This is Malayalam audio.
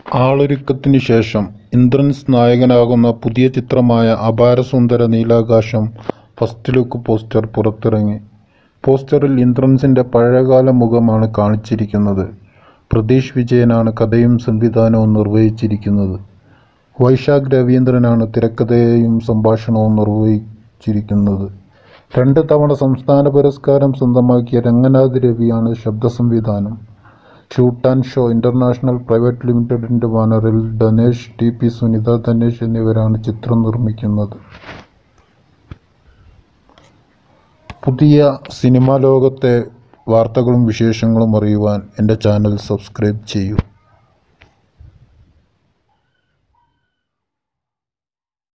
ആളൊരുക്കത്തിനു ശേഷം ഇന്ദ്രൻസ് നായകനാകുന്ന പുതിയ ചിത്രമായ Aparasundara Neelakasham first look poster പുറത്തിറങ്ങി. പോസ്റ്ററിൽ ഇന്ദ്രൻസിന്റെ പഴയകാല മുഖമാണ് കാണിച്ചിരിക്കുന്നത്. പ്രതീഷ് വിജയനാണ് കഥയും സംവിധാനവും നിർവഹിച്ചിരിക്കുന്നത്. വൈശാഖ് രവീന്ദ്രനാണ് തിരക്കഥയും സംഭാഷണവും നിർവഹിച്ചിരിക്കുന്നത്. 2 തവണ സംസ്ഥാന പുരസ്കാരം സ്വന്തമാക്കിയ രംഗനാഥ് രവിയാണ് ശബ്ദസംവിധാനം. Shoot and show international private ലിമിറ്റഡിന്റെ ബാനറിൽ ധനേഷ്, ടി.പി. സുനിത ധനേഷ് എന്നിവരാണ് ചിത്രം നിർമ്മിക്കുന്നത്. പുതിയ സിനിമാ ലോകത്തെ വാർത്തകളും വിശേഷങ്ങളും അറിയുവാൻ എൻ്റെ ചാനൽ സബ്സ്ക്രൈബ് ചെയ്യൂ.